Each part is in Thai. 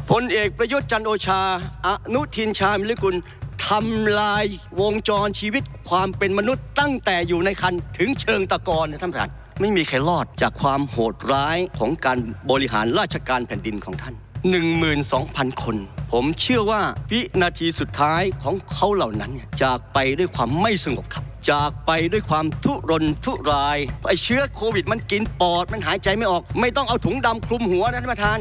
พลเอกประยุทธ์จันทร์โอชาอนุทินชาญวิรกุลทำลายวงจรชีวิตความเป็นมนุษย์ตั้งแต่อยู่ในครรภ์ถึงเชิงตะกอนนะท่านประธานไม่มีใครรอดจากความโหดร้ายของการบริหารราชการแผ่นดินของท่าน 12,000 คนผมเชื่อว่าวินาทีสุดท้ายของเขาเหล่านั้นจากไปด้วยความไม่สงบครับจากไปด้วยความทุรนทุรายไอ้เชื้อโควิดมันกินปอดมันหายใจไม่ออกไม่ต้องเอาถุงดำคลุมหัวนะท่านประธาน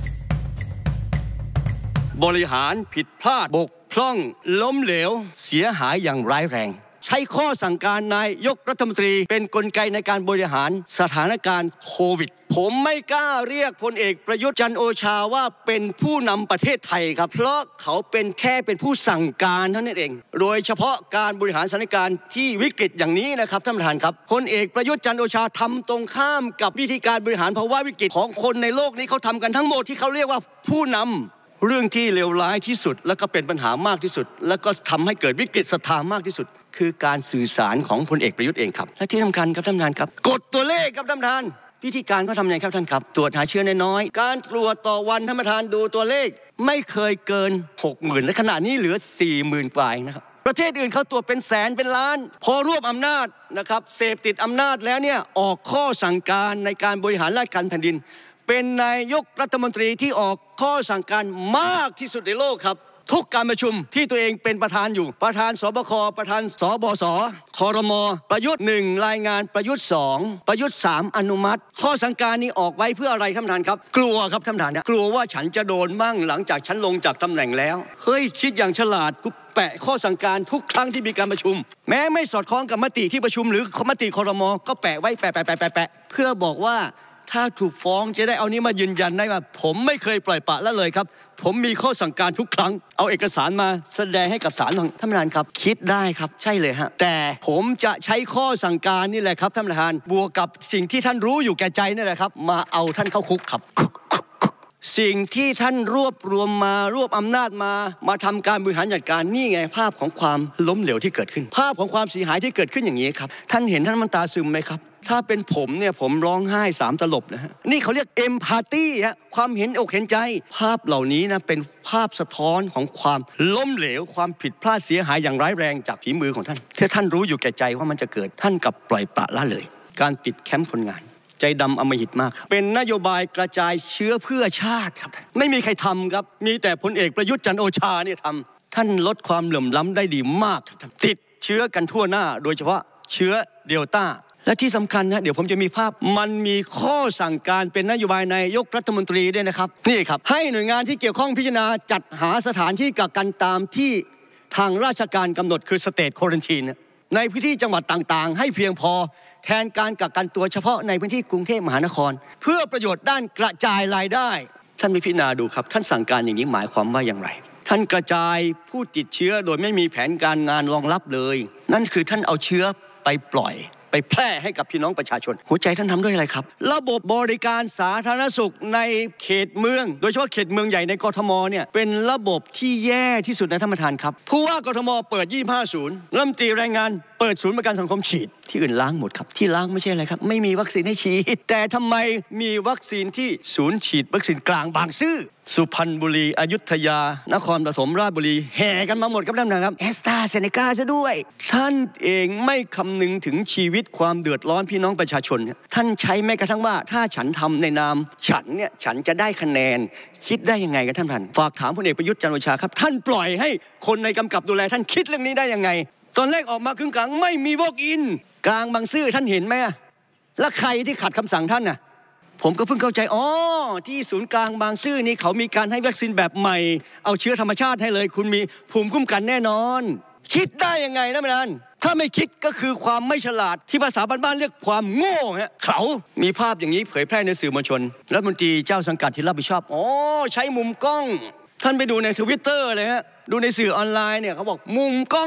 บริหารผิดพลาดบกพร่องล้มเหลวเสียหายอย่างร้ายแรงใช้ข้อสั่งการนายกรัฐมนตรีเป็นกลไกในการบริหารสถานการณ์โควิดผมไม่กล้าเรียกพลเอกประยุทธ์จันทร์โอชาว่าเป็นผู้นำประเทศไทยครับเพราะเขาเป็นแค่เป็นผู้สั่งการเท่านั้นเองโดยเฉพาะการบริหารสถานการณ์ที่วิกฤตอย่างนี้นะครับท่านประธานครับพลเอกประยุทธ์จันทร์โอชาทำตรงข้ามกับวิธีการบริหารภาวะวิกฤตของคนในโลกนี้เขาทำกันทั้งหมดที่เขาเรียกว่าผู้นำเรื่องที่เลวร้ายที่สุดแล้วก็เป็นปัญหามากที่สุดแล้วก็ทำให้เกิดวิกฤตศรัทธามากที่สุดคือการสื่อสารของพลเอกประยุทธ์เองครับและที่สำคัญครับท่านประธานครับกดตัวเลขครับท่านประธานวิธีการเขาทำยังไงครับท่านครับตรวจหาเชื้อน้อยๆการตรวจต่อวันท่านประธานดูตัวเลขไม่เคยเกิน 60,000 และขณะนี้เหลือ 40,000 กว่านะครับประเทศอื่นเขาตรวจเป็นแสนเป็นล้านพอรวบอำนาจนะครับเสพติดอำนาจแล้วเนี่ยออกข้อสั่งการในการบริหารราชการแผ่นดินเป็นนายกรัฐมนตรีที่ออกข้อสั่งการมากที่สุดในโลกครับทุกการประชุมที่ตัวเองเป็นประธานอยู่ประธานสบคประธานสบสครมประยุทธ์1รายงานประยุทธ์2ประยุทธ์3อนุมัติข้อสั่งการนี้ออกไว้เพื่ออะไรท่านประธานครับกลัวครับท่านประธานนะกลัวว่าฉันจะโดนมั่งหลังจากฉันลงจากตำแหน่งแล้วเฮ้ยคิดอย่างฉลาดกูแปะข้อสั่งการทุกครั้งที่มีการประชุมแม้ไม่สอดคล้องกับมติที่ประชุมหรือมติครมก็แปะไว้แปะเพื่อบอกว่าถ้าถูกฟ้องจะได้เอานี้มายืนยันได้ว่าผมไม่เคยปล่อยปละละเลยครับผมมีข้อสั่งการทุกครั้งเอาเอกสารมาแสดงให้กับศาลท่านประธานครับคิดได้ครับใช่เลยฮะแต่ผมจะใช้ข้อสั่งการนี่แหละครับท่านประธานบวกกับสิ่งที่ท่านรู้อยู่แก่ใจนี่แหละครับมาเอาท่านเข้าคุกครับสิ่งที่ท่านรวบรวมมารวบอำนาจมาทำการบริหารจัดการนี่ไงภาพของความล้มเหลวที่เกิดขึ้นภาพของความเสียหายที่เกิดขึ้นอย่างนี้ครับท่านเห็นท่านมันตาซึมไหมครับถ้าเป็นผมเนี่ยผมร้องไห้3ตลบนะฮะนี่เขาเรียกเอมพาธีฮะความเห็นอกเห็นใจภาพเหล่านี้นะเป็นภาพสะท้อนของความล้มเหลวความผิดพลาดเสียหายอย่างร้ายแรงจากฝีมือของท่านถ้าท่านรู้อยู่แก่ใจว่ามันจะเกิดท่านกับปล่อยปละละเลยการปิดแคมป์คนงานใจดำอำมหิตมากครับเป็นนโยบายกระจายเชื้อเพื่อชาติครับไม่มีใครทำครับมีแต่พลเอกประยุทธ์จันทร์โอชาเนี่ยทำท่านลดความเหลื่อมล้ำได้ดีมากครับติดเชื้อกันทั่วหน้าโดยเฉพาะเชื้อเดลต้าและที่สำคัญนะเดี๋ยวผมจะมีภาพมันมีข้อสั่งการเป็นนโยบายนายกรัฐมนตรีด้วยนะครับนี่ครับให้หน่วยงานที่เกี่ยวข้องพิจารณาจัดหาสถานที่กักกันตามที่ทางราชการกำหนดคือสเตทควอรันทีนในพื้นที่จังหวัดต่างๆให้เพียงพอแทนการกักกันตัวเฉพาะในพื้นที่กรุงเทพมหานครเพื่อประโยชน์ด้านกระจายรายได้ท่านไปพิจารณาดูครับท่านสั่งการอย่างนี้หมายความว่าอย่างไรท่านกระจายผู้ติดเชื้อโดยไม่มีแผนการงานรองรับเลยนั่นคือท่านเอาเชื้อไปปล่อยไปแพร่ให้กับพี่น้องประชาชนหัวใจท่านทำด้วยอะไรครับระบบบริการสาธารณสุขในเขตเมืองโดยเฉพาะเขตเมืองใหญ่ในกทมเนี่ยเป็นระบบที่แย่ที่สุดในท่านประธานครับผู้ว่ากทมเปิด25 ศูนย์รัฐมนตรีแรงงานเปิดศูนย์ประกันสังคมฉีดที่อื่นล้างหมดครับที่ล้างไม่ใช่อะไรครับไม่มีวัคซีนให้ฉีดแต่ทำไมมีวัคซีนที่ศูนย์ฉีดวัคซีนกลางบางซื่อสุพรรณบุรีอยุธยานครปฐมราชบุรีแห่กันมาหมดครับท่านครับแอสตราเซเนกาซะด้วยท่านเองไม่คำนึงถึงชีวิตความเดือดร้อนพี่น้องประชาชนท่านใช้แม้กระทั่งว่าถ้าฉันทำในนามฉันจะได้คะแนนคิดได้ยังไงครับท่านฝากถามพลเอกประยุทธ์จันทร์โอชาครับท่านปล่อยให้คนในกำกับดูแลท่านคิดเรื่องนี้ได้ยังไงตอนแรกออกมาครึ่งกลางไม่มีวอล์กอินกลางบางซื่อท่านเห็นไหมแล้วใครที่ขัดคำสั่งท่านน่ะผมก็เพิ่งเข้าใจที่ศูนย์กลางบางซื่อนี่เขามีการให้วัคซีนแบบใหม่เอาเชื้อธรรมชาติให้เลยคุณมีภูมิคุ้มกันแน่นอนคิดได้ยังไงนะท่านถ้าไม่คิดก็คือความไม่ฉลาดที่ภาษาบ้านๆเรียกความโง่ฮะเขามีภาพอย่างนี้เผยแพร่ในสื่อมวลชนรัฐมนตรีเจ้าสังกัดที่รับผิดชอบใช้มุมกล้องท่านไปดูใน Twitter เลยฮะดูในสื่อออนไลน์เนี่ยเขาบอกมุมกล้อง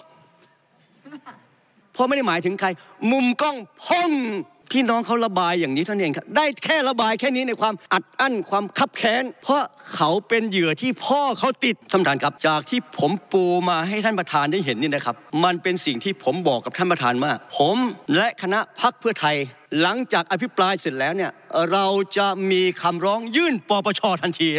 เพราะไม่ได้หมายถึงใครมุมกล้องพ่องพี่น้องเขาระบายอย่างนี้ท่านเองครับได้แค่ระบายแค่นี้ในความอัดอั้นความคับแค้นเพราะเขาเป็นเหยื่อที่พ่อเขาติดท่านประธานครับจากที่ผมปูมาให้ท่านประธานได้เห็นนี่นะครับมันเป็นสิ่งที่ผมบอกกับท่านประธานว่าผมและคณะพรรคเพื่อไทยหลังจากอภิปรายเสร็จแล้วเนี่ยเราจะมีคำร้องยื่นปปชทันทีฮะ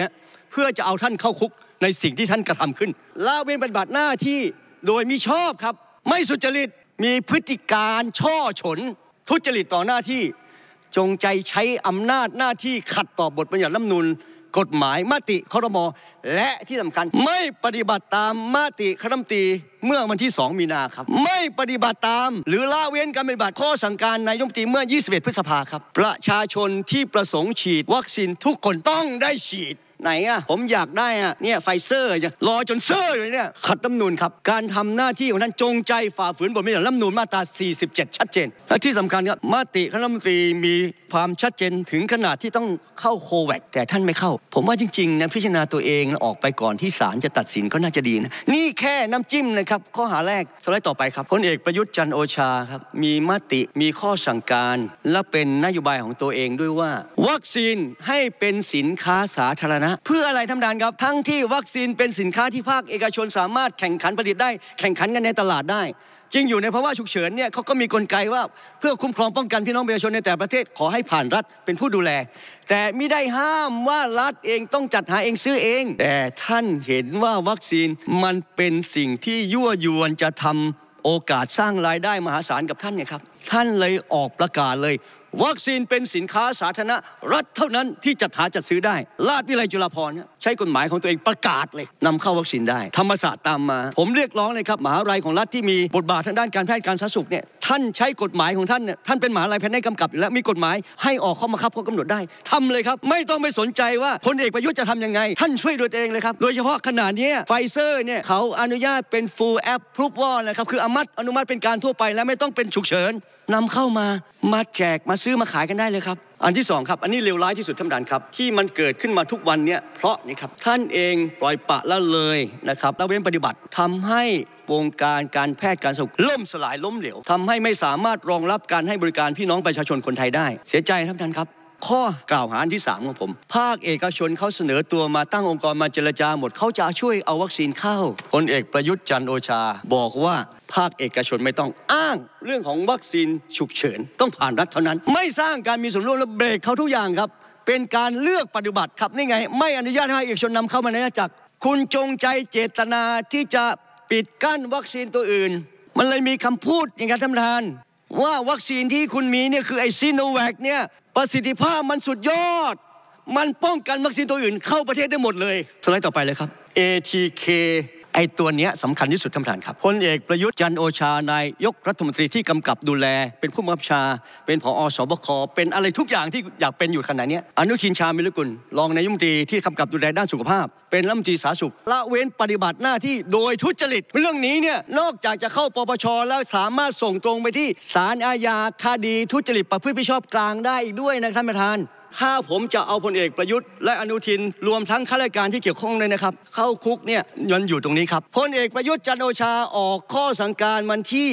เพื่อจะเอาท่านเข้าคุกในสิ่งที่ท่านกระทำขึ้นละเว้นปฏิบัติหน้าที่โดยมิชอบครับไม่สุจริตมีพฤติการช่อฉนทุจริตต่อหน้าที่จงใจใช้อำนาจหน้าที่ขัดต่อบทบัญญัติรัฐธรรมนูญกฎหมายมติครม.และที่สำคัญไม่ปฏิบัติตามมติคณะรัฐมนตรีเมื่อวันที่2 มีนาครับไม่ปฏิบัติตามหรือละเว้นการปฏิบัติข้อสั่งการนายกรัฐมนตรีเมื่อ21 พฤษภาครับประชาชนที่ประสงค์ฉีดวัคซีนทุกคนต้องได้ฉีดไหนอะผมอยากได้อะเนี่ยไฟเซอร์รอจนเซอร์เลยเนี่ยขัดรัฐธรรมนูญครับการทำหน้าที่ของท่านจงใจฝ่าฝืนบทบัญญัติรัฐธรรมนูญมาตรา47ชัดเจนและที่สำคัญครับมติคณะรัฐมนตรีมีความชัดเจนถึงขนาดที่ต้องเข้าโควัคแต่ท่านไม่เข้าผมว่าจริงๆนะพิจารณาตัวเองออกไปก่อนที่ศาลจะตัดสินก็น่าจะดีนะนี่แค่น้ำจิ้มนะครับข้อหาแรกสไลด์ต่อไปครับพลเอกประยุทธ์จันทร์โอชาครับมีมติมีข้อสั่งการและเป็นนโยบายของตัวเองด้วยว่าวัคซีนให้เป็นสินค้าสาธารณะเพื่ออะไรท่านครับทั้งที่วัคซีนเป็นสินค้าที่ภาคเอกชนสามารถแข่งขันผลิตได้แข่งขันกันในตลาดได้จริงอยู่ในภาวะฉุกเฉินเนี่ยเขาก็มีกลไกว่าเพื่อคุ้มครองป้องกันพี่น้องประชาชนในแต่ประเทศขอให้ผ่านรัฐเป็นผู้ดูแลแต่ไม่ได้ห้ามว่ารัฐเองต้องจัดหาเองซื้อเองแต่ท่านเห็นว่าวัคซีนมันเป็นสิ่งที่ยั่วยวนจะทำโอกาสสร้างรายได้มหาศาลกับท่านเนี่ยครับท่านเลยออกประกาศเลยวัคซีนเป็นสินค้าสาธารณะรัฐเท่านั้นที่จัดหาจัดซื้อได้ราชวิทยาลัยจุฬาภรณ์ใช้กฎหมายของตัวเองประกาศเลยนำเข้าวัคซีนได้ธรรมศาสตร์ตามมาผมเรียกร้องเลยครับมหาวิทยาลัยของรัฐที่มีบทบาททางด้านการแพทย์การสาธารณสุขเนี่ยท่านใช้กฎหมายของท่านเนี่ยท่านเป็นมหาวิทยาลัยแพทย์กำกับอยู่แล้วมีกฎหมายให้ออกข้อบังคับข้อกำหนดได้ทำเลยครับไม่ต้องไปสนใจว่าพลเอกประยุทธ์จะทำยังไงท่านช่วยด้วยตัวเองเลยครับโดยเฉพาะขณะนี้ไฟเซอร์เนี่ยเขาอนุญาตเป็น full approval นะครับคืออนุมัติเป็นการทั่วไปและไม่ต้องเป็นฉุกเฉินนำเข้ามาแจกมาซื้อมาขายกันได้เลยครับอันที่2ครับอันนี้เลวร้ายที่สุดท่านประธานครับที่มันเกิดขึ้นมาทุกวันเนี่ยเพราะนี่ครับท่านเองปล่อยปละละเลยนะครับละเว้นปฏิบัติทำให้วงการการแพทย์การสาธารณสุขล่มสลายล้มเหลวทำให้ไม่สามารถรองรับการให้บริการพี่น้องประชาชนคนไทยได้เสียใจท่านประธานครับข้อกล่าวหาอันที่3ของผมภาคเอกชนเขาเสนอตัวมาตั้งองค์กรมาเจรจาหมดเขาจะช่วยเอาวัคซีนเข้าพลเอกประยุทธ์จันทร์โอชาบอกว่าภาคเอกชนไม่ต้องอ้างเรื่องของวัคซีนฉุกเฉินต้องผ่านรัฐเท่านั้นไม่สร้างการมีส่วนร่วมและเบรกเขาทุกอย่างครับเป็นการเลือกปฏิบัติครับนี่ไงไม่อนุญาตให้เอกชนนำเข้ามาในราชอาณาจักรคุณจงใจเจตนาที่จะปิดกั้นวัคซีนตัวอื่นมันเลยมีคำพูดอย่างนั้นท่านประธานว่าวัคซีนที่คุณมีเนี่ยคือไอซิโนแวคเนี่ยประสิทธิภาพมันสุดยอดมันป้องกันวัคซีนตัวอื่นเข้าประเทศได้หมดเลยสไลด์ต่อไปเลยครับ ATK ไอ้ตัวเนี้ยสำคัญที่สุดท่านประธานครับพลเอกประยุทธ์จันทร์โอชานายกรัฐมนตรีที่กำกับดูแลเป็นผู้บังคับบัญชาเป็นผอ.สบคเป็นอะไรทุกอย่างที่อยากเป็นอยู่ขณะนี้อนุทินชาญวิรุฬกุลรองนายกรัฐมนตรีที่กำกับดูแลด้านสุขภาพเป็นรัฐมนตรีสาธารณสุขละเว้นปฏิบัติหน้าที่โดยทุจริตเรื่องนี้เนี่ยนอกจากจะเข้าปปช.แล้วสามารถส่งตรงไปที่ศาลอาญาคดีทุจริตประพฤติมิชอบกลางได้อีกด้วยนะท่านประธานถ้าผมจะเอาพลเอกประยุทธ์และอนุทินรวมทั้งข้าราชการที่เกี่ยวข้องเลยนะครับเข้าคุกเนี่ยยันอยู่ตรงนี้ครับพลเอกประยุทธ์จันทร์โอชาออกข้อสั่งการวันที่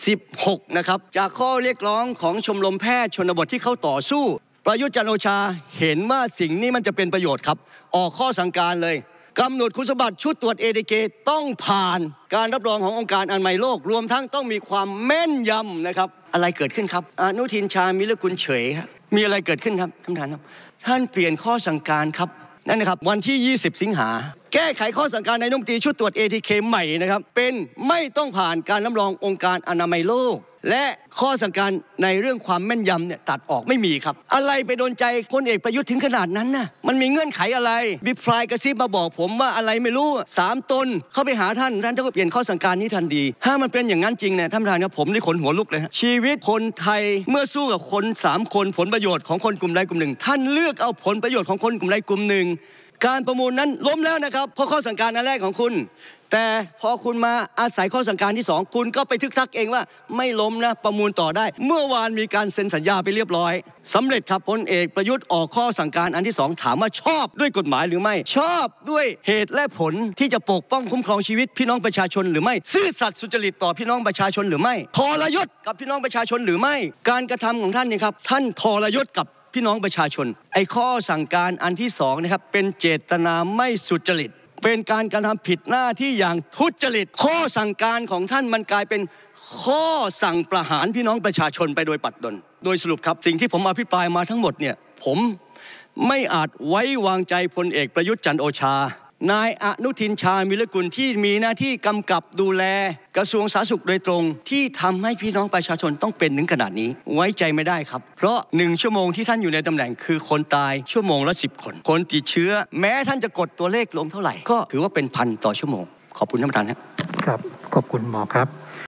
16นะครับจากข้อเรียกร้องของชมรมแพทย์ชนบทที่เขาต่อสู้ประยุทธ์จันทร์โอชาเห็นว่าสิ่งนี้มันจะเป็นประโยชน์ครับออกข้อสั่งการเลยกำหนดคุณสมบัติชุดตรวจ ATK ต้องผ่านการรับรองขององค์การอนามัยโลกรวมทั้งต้องมีความแม่นยำนะครับอะไรเกิดขึ้นครับอนุทินชาญวิรุฬกุลเฉยมีอะไรเกิดขึ้นครับท่านประธานครับท่านเปลี่ยนข้อสั่งการครับนั่นนะครับวันที่20 สิงหาแก้ไขข้อสั่งการนายกรัฐมนตรีชุดตรวจ ATK ใหม่นะครับเป็นไม่ต้องผ่านการรับรององค์การอนามัยโลกและข้อสั่งการในเรื่องความแม่นยำเนี่ยตัดออกไม่มีครับอะไรไปโดนใจพลเอกประยุทธ์ถึงขนาดนั้นน่ะมันมีเงื่อนไขอะไรบิพลายกระซิบมาบอกผมว่าอะไรไม่รู้3 ตนเข้าไปหาท่านก็เปลี่ยนข้อสั่งการนี้ทันทีถ้ามันเป็นอย่างนั้นจริงเนี่ยท่านประธานครับผมได้ขนหัวลุกเลยชีวิตคนไทยเมื่อสู้กับคน3 คนผลประโยชน์ของคนกลุ่มใดกลุ่มหนึ่งท่านเลือกเอาผลประโยชน์ของคนกลุ่มใดกลุ่มหนึ่งการประมูลนั้นล้มแล้วนะครับเพราะข้อสั่งการอันแรกของคุณแต่พอคุณมาอาศัยข้อสั่งการที่2คุณก็ไปทึกทักเองว่าไม่ล้มนะประมูลต่อได้เมื่อวานมีการเซ็นสัญญาไปเรียบร้อยสำเร็จครับพลเอกประยุทธ์ออกข้อสั่งการอันที่2ถามว่าชอบด้วยกฎหมายหรือไม่ชอบด้วยเหตุและผลที่จะปกป้องคุ้มครองชีวิตพี่น้องประชาชนหรือไม่ซื่อสัตย์สุจริตต่อพี่น้องประชาชนหรือไม่ทรยศกับพี่น้องประชาชนหรือไม่การกระทำของท่านนี่ครับท่านทรยศกับพี่น้องประชาชนไอ้ข้อสั่งการอันที่2นะครับเป็นเจตนาไม่สุจริตเป็นการกระทำผิดหน้าที่อย่างทุจริตข้อสั่งการของท่านมันกลายเป็นข้อสั่งประหารพี่น้องประชาชนไปโดยปัดดลโดยสรุปครับสิ่งที่ผมอภิปรายมาทั้งหมดเนี่ยผมไม่อาจไว้วางใจพลเอกประยุทธ์จันทร์โอชานายอนุทินชาญวิรกุลที่มีหน้าที่กำกับดูแลกระทรวงสาธารณสุขโดยตรงที่ทำให้พี่น้องประชาชนต้องเป็นถึงขนาดนี้ไว้ใจไม่ได้ครับเพราะ1ชั่วโมงที่ท่านอยู่ในตำแหน่งคือคนตายชั่วโมงละ10 คนคนติดเชื้อแม้ท่านจะกดตัวเลขลงเท่าไหร่ก็ถือว่าเป็นพันต่อชั่วโมงขอบคุณท่านประธานครับขอบคุณหมอครับ